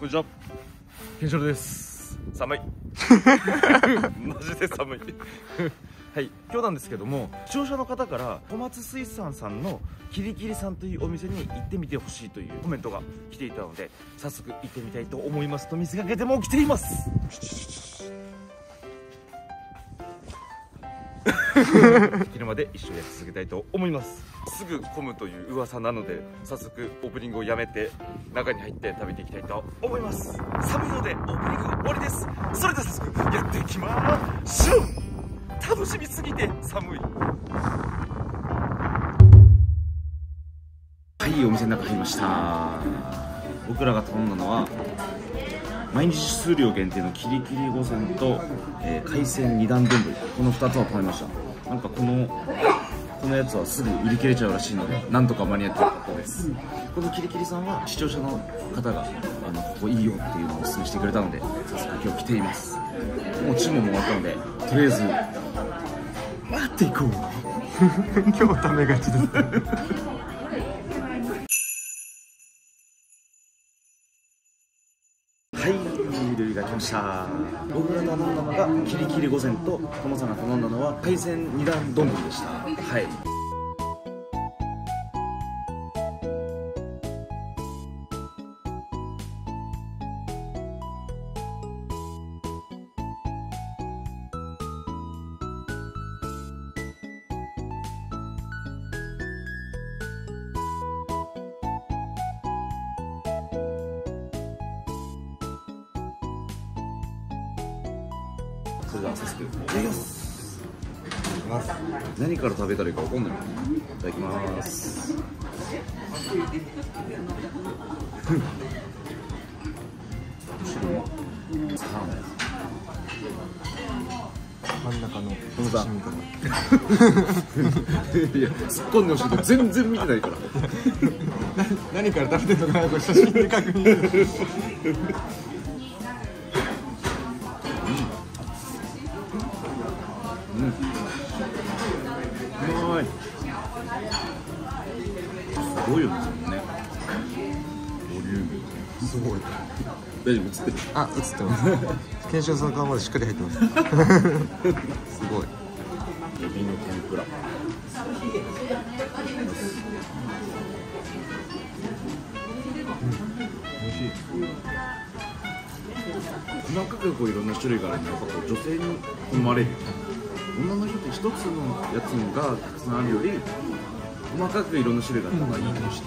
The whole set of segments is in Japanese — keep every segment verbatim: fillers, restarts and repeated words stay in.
こんにちは、ケンシロウです。寒いマジで寒いはい、今日なんですけども、視聴者の方から小松水産さんのキリキリさんというお店に行ってみてほしいというコメントが来ていたので、早速行ってみたいと思いますと見せかけても来ています昼まで一緒にやり続けたいと思います。すぐ混むという噂なので、早速オープニングをやめて中に入って食べていきたいと思います。寒いのでオープニング終わりです。それでは早速やっていきましょう。楽しみすぎて寒い。はい、お店の中入りました。僕らが頼んだのは毎日数量限定のキリキリごせんと、えー、海鮮二段丼、このふたつを頼みました。なんかこのこのやつはすぐ売り切れちゃうらしいので、なんとか間に合ってよかったです。このキリキリさんは視聴者の方があのここいいよっていうのをお勧めしてくれたので、早速今日来ています。もう注文も終わったので、とりあえず待っていこう今日ためがちですはい、料理が来ました。僕が頼んだのがキリキリごせんと、ともさんが頼んだのは海鮮二段丼でした。はい、それでは早速いただきます。何から食べたらいいか分かんない。いただきます。 真ん中のこのさいや、突っ込んでほしいけど全然見てないから何から食べてるのかな、これ写真で確認するうん、うまい。すごいよね、ね。ボリュームすごい。 大丈夫、映ってる？ あ、映ってますケンシロウさんの顔までしっかり入ってますすごい。 エビの天ぷら。 美味しい。 細かくこういろんな種類があるんで、やっぱこう女性に好まれる。女の人って一つのやつがたくさんあるより、細かくいろんな種類があった方がいいとして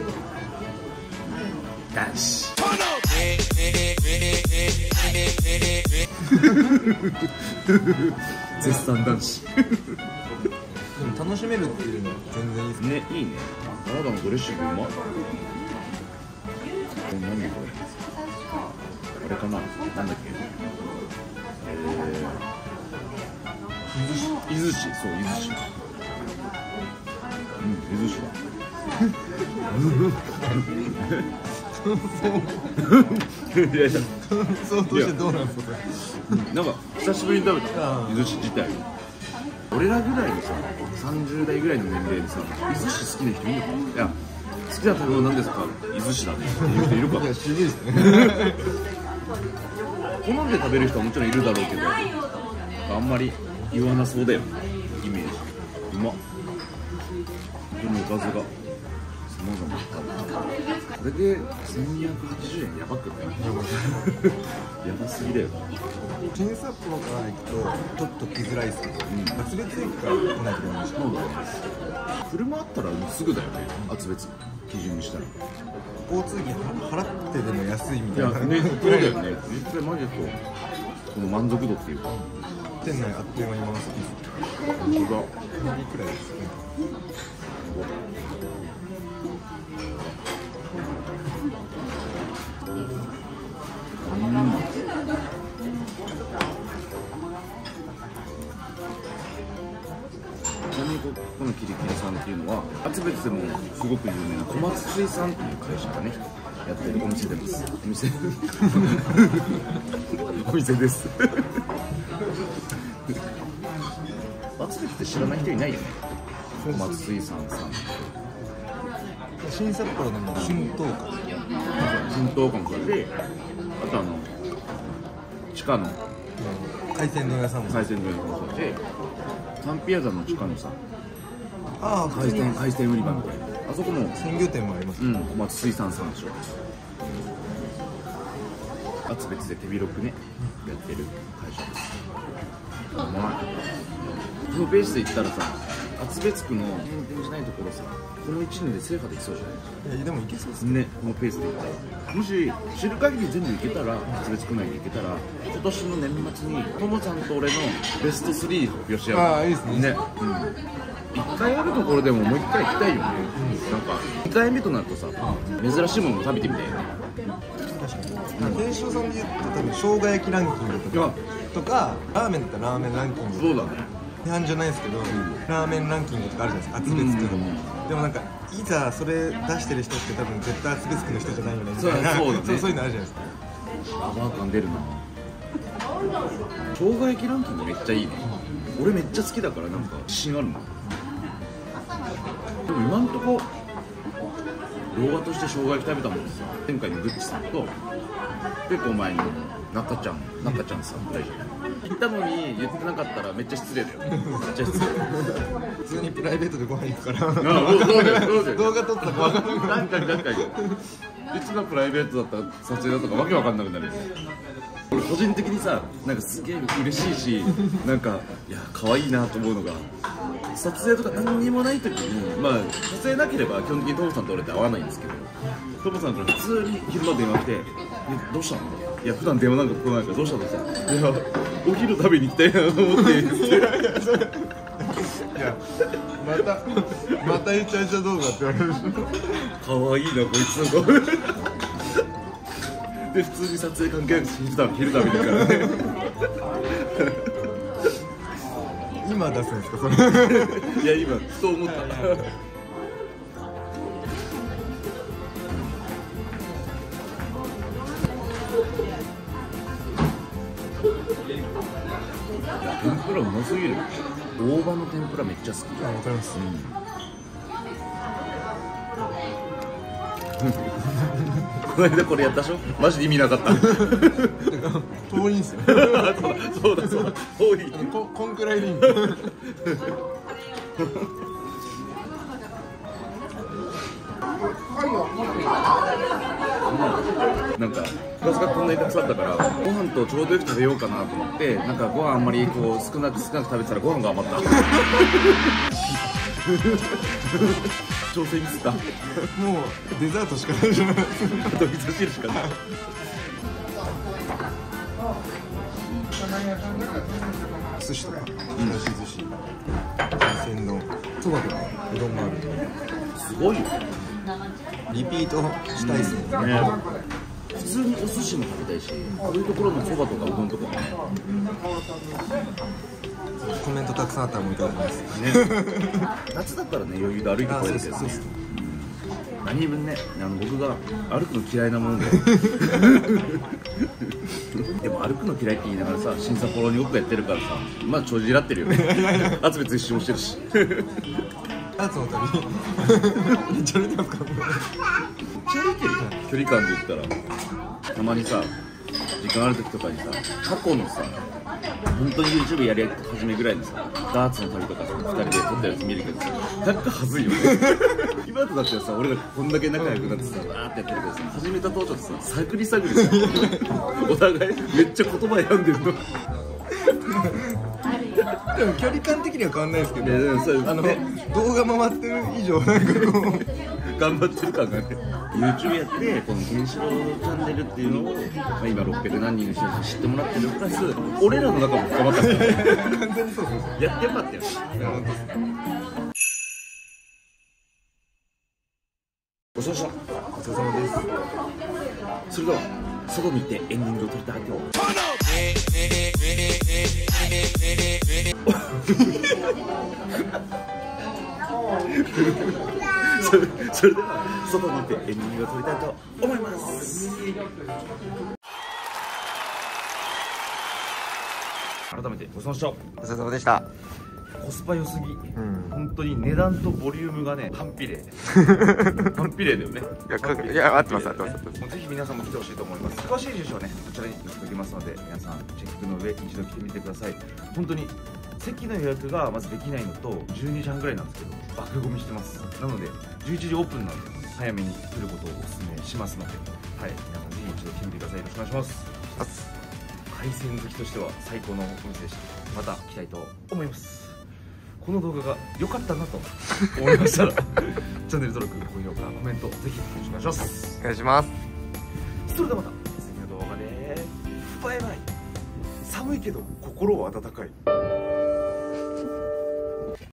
男子絶賛男子でも楽しめるっていうのは全然いいですね。 ね、いいね。サラダのドレッシングうまっ。これ何これ、あれかな、なんだっけ、えー伊豆市、そう、伊豆市。うん、伊豆市だ。いやいや、 そうとしてどうなんですか。 なんか久しぶりに食べた伊豆市自体。俺らぐらいのさ、さんじゅうだいぐらいの年齢でさ、伊豆市好きな人いるのか。いや、好きな食べ物なんですか、伊豆市だねっていう人いるか。 いや、不思議ですね好んで食べる人はもちろんいるだろうけど、あんまり言わなそうだよね、イメージ。うまっ。このおかずがさまざまある。これでせんにひゃくはちじゅうえん、やばくない？やばすぎだよ。 新札幌から行くとちょっと来づらいですけど、厚別駅から来ないといけないし。 そうだね。車あったらすぐだよね、厚別基準にしたら。 交通費払ってでも安いみたいな。 いやね、そうだよね。実際マジでこう、この満足度っていうか、 店内あっという間に回す。 本当だ。 いくらいですね。 うん。ちなみにここのキリキリさんっていうのは厚別でもすごく有名な小松水産っていう会社がねやってるお店です。お店お店です厚別って知らない人いないよね。小松水産さん。 新札幌のも春闘会浸透感もそうだし、あとあの地下の海鮮丼屋さんも海鮮丼屋さんもそうだし、サンピアザの地下のさああ海鮮海鮮売り場みたいな、あそこも鮮魚店もあります。 うん、小松水産さんでしょ。厚別で手広くね、やってる会社です。まあ、このペースで言ったらさ、厚別区の変店じゃないところさ、このいちねんで制覇できそうじゃない？ いやでもいけそうですね、このペースで言ったら、もし知る限り全部いけたら、厚別区内でいけたら、今年の年末にともちゃんと俺のベストスリー発表し合う。 ああいいですね。 ね、うん、いっかいあるところでももういっかい行きたいよね、うん、なんかにかいめとなるとさ、珍しいものも食べてみたいよね。 確かに天正さんで言うと多分生姜焼きランキングとかとかラーメンだったらラーメンランキング、 そうだね、 批判じゃないですけど、うん、ラーメンランキングとかあるじゃないですか、厚別区の、うん、でもなんかいざそれ出してる人って多分絶対厚別区の人じゃないよねみたいな、そう、そうだね、そう、そういうのあるじゃないですか。 ラバー感出るな。生姜焼きランキングめっちゃいいね、うん、俺めっちゃ好きだからなんか自信あるの。でも今んとこ動画として生姜焼き食べたもんですよ。前回のグッチさんと結構前に中ちゃん中ちゃんさん大丈夫言ったのに言ってなかったらめっちゃ失礼だよ。めっちゃ失礼。 普通にプライベートでご飯行くからそうだよ、動画撮ったら分かんない。確かに確かにいつがプライベートだった撮影だとかわけわかんなくなる。俺個人的にさ、なんかすげえ嬉しいし、なんかいや可愛いなと思うのが、撮影とか何にもない時に、まあ撮影なければ基本的にトモさんと俺って会わないんですけど、トモさんから普通に昼間電話来て「どうしたの？いや普段電話なんか来ないからどうしたの？」さ「いやお昼食べに行きたいなと思って」いやまたまたイチャイチャ動画って言われるし、 可愛いなこいつの子で普通に撮影関係なく昼食べ昼食べてるからね今出すんですかそれいや今ふと思った天ぷらうますぎる。大葉の天ぷらめっちゃ好き。 あ、わかります、 うんこの間これやったでしょ、マジで意味なかった遠いんすよそうだそうだそうだ遠いこ, こんくらいでいいんなんかプラスがこんなにたくさんあったからご飯とちょうどよく食べようかなと思って、なんかご飯あんまりこう少なく少なく食べてたらご飯が余った調整ミスった。もうデザートしかないじゃない。 あと味噌汁しかない。 寿司とか、うん、寿司、海鮮丼、そばとかうどんもある。 すごいよ。 リピートしたいですね。うんね、 普通にお寿司も食べたいし、こういうところのそばとかうどんとかもね。 コメントたくさんあったらもういただきます。ね、 夏だったらね余裕で歩いてこれるけどね。何分ね、あの僕が歩くの嫌いなものででも歩くの嫌いって言いながらさ、新札幌によくやってるからさ、まあちょじらってるよね厚別一周もしてるしアーツの旅めっちゃ歩いてますか？めっちゃ歩いてる距離感で言ったら、たまにさ時間ある時とかにさ、過去のさ本当に YouTube やり始めぐらいのさダーツの旅とかさふたりで撮ったやつ見るけどさ、なんかはずいよね今とだってさ、俺らこんだけ仲良くなってさわーってやってるけどさ、始めた当初ってさ探り探りさお互いめっちゃ言葉選んでるのでも距離感的には変わんないですけど、 いやでもそう、 あの、 ね、 動画回ってる以上なんかこう頑張ってる感がねYouTube やってこのケンシロウチャンネルっていうのを、まあ、今ろっぴゃく何人の人に知ってもらってるプラス俺らの中も深まったから完全にそうそうそう、 やってよかったよ。ごちそうさまごちそうさまです。 それでは外に行ってエンディングを撮りたいと思いますそれ, それでは外に行ってエンディングを撮りたいと思います。改めてごちそうさまでした。 ごちそうさまでした。 コスパ良すぎ、 うん、 本当に値段とボリュームがね反比例反比例だよね。 いや、かいや合ってます合ってます。 もうぜひ皆さんも来てほしいと思います。詳しい住所はねこちらに載せておきますので、皆さんチェックの上一度来てみてください。本当に席の予約がまずできないのとじゅうにじはんぐらいなんですけど爆混みしてます。なのでじゅういちじオープンなんで早めに来ることをお勧めしますので、はい、皆さんぜひ一度来てみてください。よろしくお願いします。海鮮好きとしては最高のお店でした。また来たいと思います。この動画が良かったなと思いましたらチャンネル登録、高評価、コメントぜひよろしくお願いします。 お願いします。 それではまた次の動画でバイバイ。寒いけど心は温かい。